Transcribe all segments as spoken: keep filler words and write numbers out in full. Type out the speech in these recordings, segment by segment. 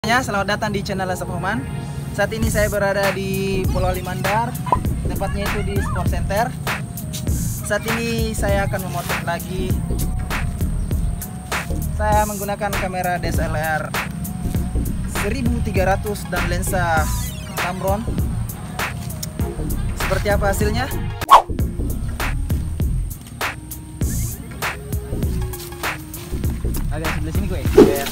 Selamat datang di channel Asap Oman. Saat ini saya berada di Pulau Limandar, tepatnya itu di Sport Center. Saat ini saya akan memotret lagi. Saya menggunakan kamera D S L R seribu tiga ratus dan lensa Tamron. Seperti apa hasilnya? Agak sebelah sini gue. Ya.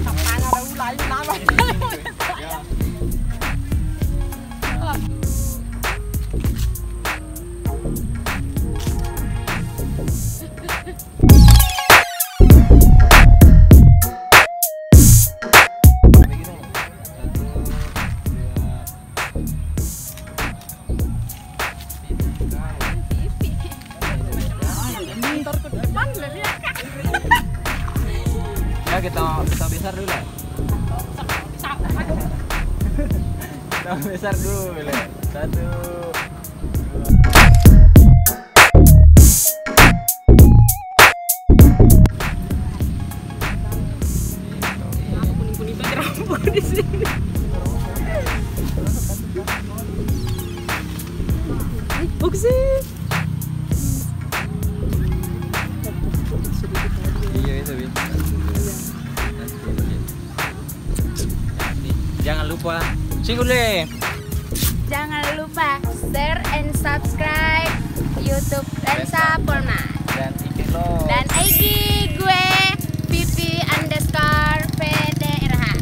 Ya kita kita besar dulu. Kita besar dulu. Satu. Kuning-kuning pakai rambut di sini. Oke. Iya itu bi. Jangan lupa singgule. Jangan lupa share and subscribe YouTube Lensa Polman Dan I G lo. dan I G gue Pipi underscore P D R H.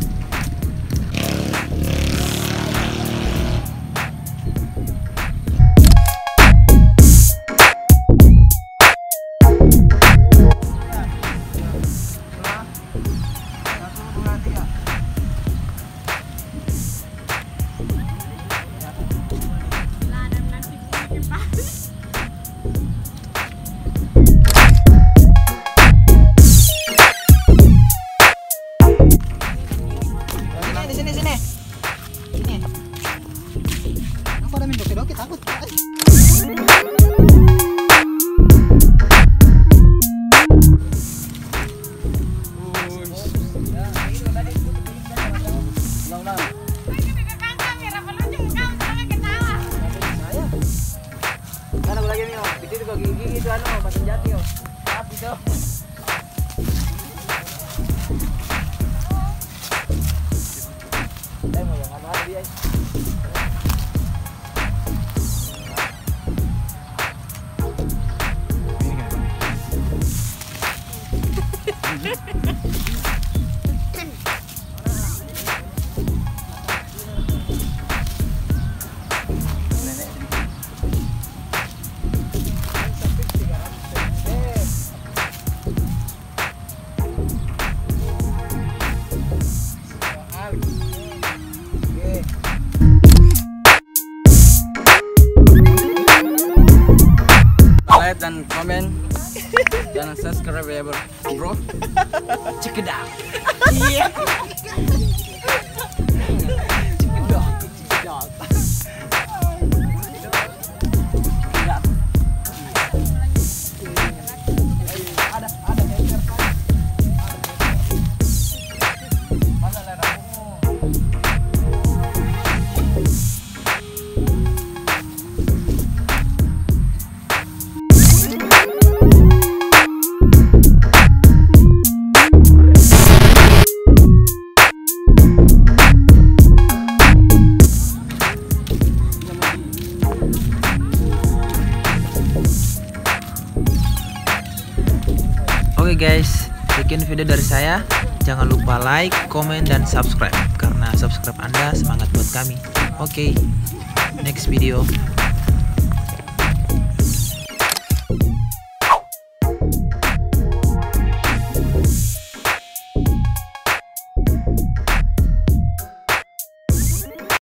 Di sini sini. Sini. Apa ada minum doki takut. Kan aku lagi nih, itu kok gigi itu anu, paten jati yo. Tapi tuh. Saya mau yang anu ada dia. Like dan komen dan subscribe ya bro. Check it out. Iya. Oke guys, sekian video dari saya. Jangan lupa like, komen, dan subscribe. Karena subscribe Anda semangat buat kami. Oke, next video.